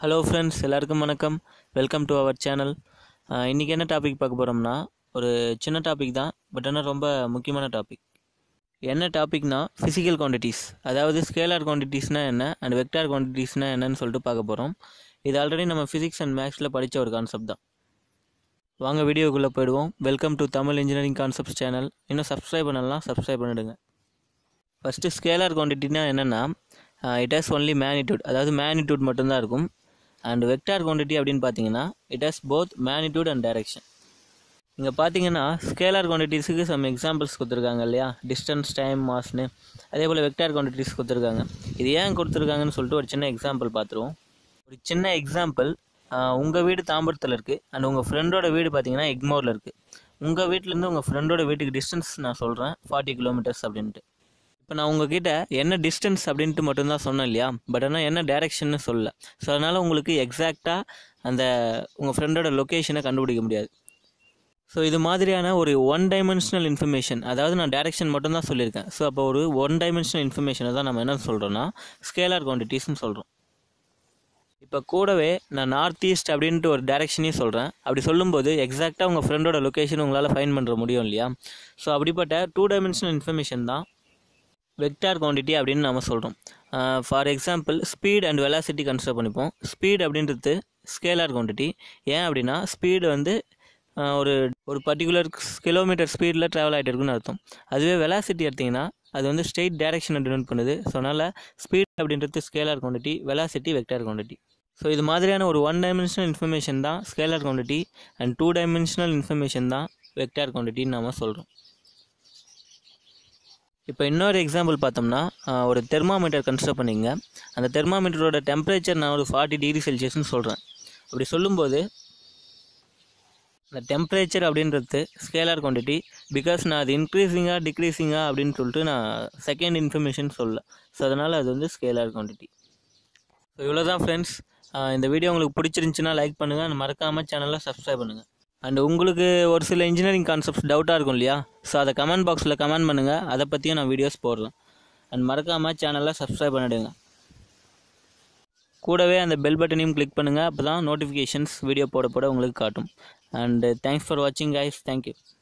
Hello friends, எல்லாருக்கும் வணக்கம். Welcome to our channel. இன்றைக்கி என்ன டாபிக் பார்க்க போகிறோம்னா, ஒரு சின்ன டாபிக் தான், பட் ஆனால் ரொம்ப முக்கியமான டாபிக். என்ன டாபிக்னா ஃபிசிக்கல் குவான்டிட்டிஸ், அதாவது ஸ்கேலார் குவான்டிட்டிஸ்னால் என்ன அண்ட் வெக்டார் குவான்டிட்டிஸ்னால் என்னன்னு சொல்லிட்டு பார்க்க போகிறோம். இது ஆல்ரெடி நம்ம ஃபிசிக்ஸ் அண்ட் மேக்ஸில் படித்த ஒரு கான்செப்ட் தான். வாங்க வீடியோக்குள்ளே போயிடுவோம். Welcome to Tamil engineering concepts channel. இன்னும் சப்ஸ்கிரைப் பண்ணலாம், சப்ஸ்கிரைப் பண்ணிவிடுங்க. ஃபஸ்ட்டு ஸ்கேலார் குவான்டிட்டினா என்னென்னா, இட் ஹாஸ் ஒன்லி மேக்னிடியூட், அதாவது மேக்னிடியூட் மட்டும்தான் இருக்கும். அண்ட் வெக்டார் குவான்டிட்டி அப்படின்னு பார்த்தீங்கன்னா it has both magnitude and direction. இங்கே பார்த்தீங்கன்னா ஸ்கேலார் குவான்டிட்டிஸுக்கு சம் எக்ஸாம்பிள்ஸ் கொடுத்துருக்காங்க இல்லையா, டிஸ்டன்ஸ், டைம், மாஸ்னு. அதே போல் வெக்டார் குவான்டிட்டிஸ் கொடுத்துருக்காங்க. இது ஏன் கொடுத்துருக்காங்கன்னு சொல்லிட்டு ஒரு சின்ன எக்ஸாம்பிள் பார்த்துருவோம். ஒரு சின்ன எக்ஸாம்பிள், உங்கள் வீடு தாம்பரத்தில் இருக்குது அண்ட் உங்கள் ஃப்ரெண்டோட வீடு பார்த்தீங்கன்னா எக்மோரில் இருக்குது. உங்கள் வீட்டிலேருந்து உங்கள் ஃப்ரெண்டோட வீட்டுக்கு டிஸ்டன்ஸ் நான் சொல்கிறேன் 40 கிலோமீட்டர்ஸ் அப்படின்ட்டு. இப்போ நான் உங்ககிட்ட என்ன டிஸ்டன்ஸ் அப்படின்ட்டு மட்டும்தான் சொன்னேன் இல்லையா, பட் ஆனால் என்ன டைரெக்ஷன்னு சொல்லலை. ஸோ அதனால் உங்களுக்கு எக்ஸாக்டாக அந்த உங்கள் ஃப்ரெண்டோட லொக்கேஷனை கண்டுபிடிக்க முடியாது. ஸோ இது மாதிரியான ஒரு ஒன் டைமென்ஷனல் இன்ஃபர்மேஷன், அதாவது நான் டைரெக்ஷன் மட்டும்தான் சொல்லியிருக்கேன். ஸோ அப்போ ஒரு ஒன் டைமென்ஷனல் இன்ஃபர்மேஷனை தான் நம்ம என்ன சொல்கிறோன்னா ஸ்கேலார் குவான்டிட்டிஸ்னு சொல்கிறோம். இப்போ கூடவே நான் நார்த் ஈஸ்ட் அப்படின்ட்டு ஒரு டைரெக்ஷனையும் சொல்கிறேன். அப்படி சொல்லும்போது எக்ஸாக்டாக உங்கள் ஃப்ரெண்டோட லொக்கேஷன் உங்களால் ஃபைண்ட் பண்ணுற முடியும் இல்லையா. ஸோ அப்படிப்பட்ட 2 டைமென்ஷனல் இன்ஃபர்மேஷன் தான் வெக்டார் குவான்டிட்டி அப்படின்னு நம்ம சொல்கிறோம். For example, speed and velocity consider பண்ணிப்போம். ஸ்பீட் அப்படின்றது ஸ்கேலார் குவான்டிட்டி. ஏன் அப்படின்னா ஸ்பீடு வந்து ஒரு ஒரு பர்டிகுலர் கிலோமீட்டர் ஸ்பீடில் ட்ராவல் ஆகிட்டு இருக்குன்னு அர்த்தம். அதுவே வெலாசிட்டி எடுத்திங்கன்னா அது வந்து ஸ்ட்ரெயிட் டைரெக்ஷனை டினோட் பண்ணுது. ஸோ அதனால் ஸ்பீட் அப்படின்றது scalar quantity, velocity vector quantity. So இது மாதிரியான ஒரு 1 டைமென்ஷனல் இன்ஃபர்மேஷன் தான் scalar quantity and 2 dimensional information தான் வெக்டார் குவான்டிட்டின்னு நம்ம சொல்கிறோம். இப்போ இன்னொரு எக்ஸாம்பிள் பார்த்தோம்னா, ஒரு தெர்மாமீட்டர் கன்சிடர் பண்ணிங்க. அந்த தெர்மாமீட்டரோட டெம்பரேச்சர் நான் ஒரு 40 டிகிரி செல்சியஸ்னு சொல்கிறேன். அப்படி சொல்லும்போது அந்த டெம்பரேச்சர் அப்படின்றது ஸ்கேலார் குவான்டிட்டி. பிகாஸ் நான் அது இன்க்ரீஸிங்காக டிக்ரீஸிங்காக அப்படின்னு சொல்லிட்டு நான் செகண்ட் இன்ஃபர்மேஷன் சொல்லலை. ஸோ அதனால் அது வந்து ஸ்கேலார் குவான்டிட்டி. ஸோ இவ்வளோ தான் ஃப்ரெண்ட்ஸ். இந்த வீடியோ உங்களுக்கு பிடிச்சிருந்துச்சின்னா லைக் பண்ணுங்கள், மறக்காமல் சேனலை சப்ஸ்கிரைப் பண்ணுங்கள். அண்ட் உங்களுக்கு ஒரு சில இன்ஜினியரிங் கான்செப்ட்ஸ் டவுட்டாக இருக்கும் இல்லையா, ஸோ அதை கமெண்ட் பாக்ஸில் கமெண்ட் பண்ணுங்கள். அதை பற்றியும் நான் வீடியோஸ் போடுறேன். அண்ட் மறக்காமல் சேனலை சப்ஸ்கிரைப் பண்ணிவிடுங்க. கூடவே அந்த பெல் பட்டனையும் கிளிக் பண்ணுங்கள். அப்போ தான் நோட்டிஃபிகேஷன்ஸ் வீடியோ போட உங்களுக்கு காட்டும். அண்ட் தேங்க்ஸ் ஃபார் வாட்சிங் கைஸ். தேங்க்யூ.